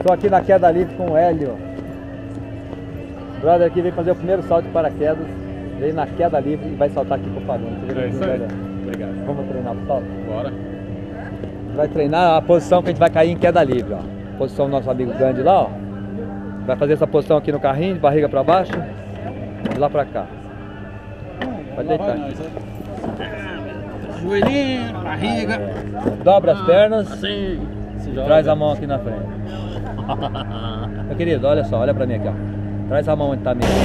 Estou aqui na queda livre com o Hélio. O brother aqui veio fazer o primeiro salto de paraquedas. Veio na queda livre e vai saltar aqui com o Fagão. É isso aí. Obrigado. Vamos treinar o salto? Bora. Vai treinar a posição que a gente vai cair em queda livre, ó. Posição do nosso amigo Gandhi lá, ó. Vai fazer essa posição aqui no carrinho, de barriga para baixo, de lá para cá. Pode deitar. Joelhinho, barriga. Dobra as pernas. Assim. Traz a mão aqui na frente. Meu querido, olha só, olha pra mim aqui, ó. Traz a mão onde tá a minha.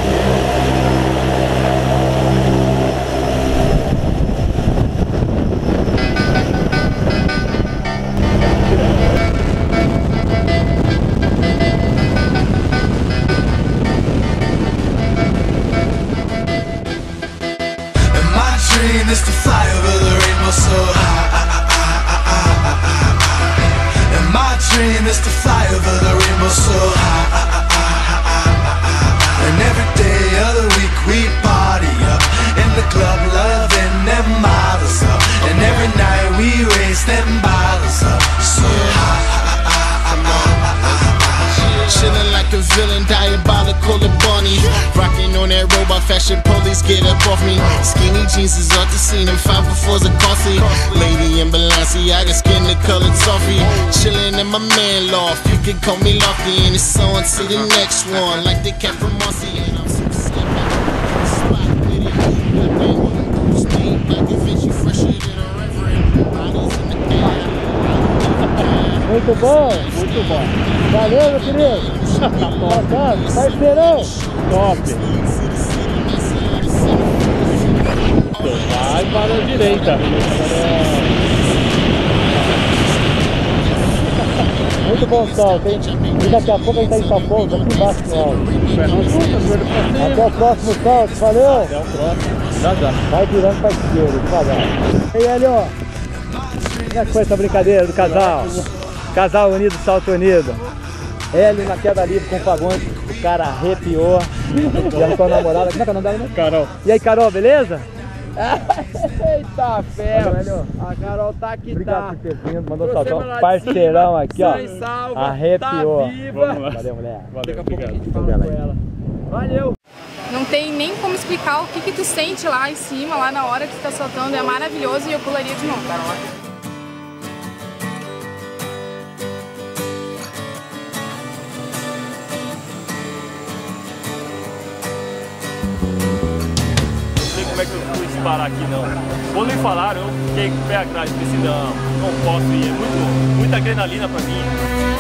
Is to fly over the rainbow so high. And my dream is to fly over the rainbow so high. And every day of the week we party up in the club, loving them models up. And every night we raise them bottles up so high. Chillin' like a villain, diabolical and bunny. Rockin' on that robot fashion, police get up off me. Skinny jeans is off the scene, and 504s are costly. Lady in Balenciaga, skin the colored toffee. Chillin' in my man loft, you can call me Lofty. And it's on to the next one, like the cat from Marcy. And I'm super slick, spot with it. Like a Vinci, fresher than a reverend. Bodies in the air. Muito bom, muito bom. Valeu, meu querido. Tá parceirão. Top. Vai para a direita. Muito bom salto, hein? E daqui a pouco a gente tá em São Paulo, aqui embaixo no alto. Até o próximo salto, valeu? Até o próximo. Já. Vai virando pra esquerda, devagar. E aí, Hélio? Como é que foi essa brincadeira do casal? Casal unido, salto unido. Hélio na queda livre com o Fagões, o cara arrepiou. E a sua namorada, como é que é o nome dela, né? Carol. E aí, Carol, beleza? Eita ferro. Hélio. A Carol tá aqui, Obrigado tá. por ter vindo, mandou Trouxe saltão. ela lá de Parceirão cima, aqui, ó. sã e salva, Arrepiou. tá viva. Vamos lá. Valeu, mulher. Valeu, Daqui a pouco a obrigado. gente fala com ela. Valeu. Não tem nem como explicar o que tu sente lá em cima, lá na hora que tu tá soltando. É maravilhoso e eu pularia de novo. Como é que eu fui disparar aqui não. Quando me falaram, eu fiquei com o pé atrás, pensei, não posso ir, é muita adrenalina pra mim.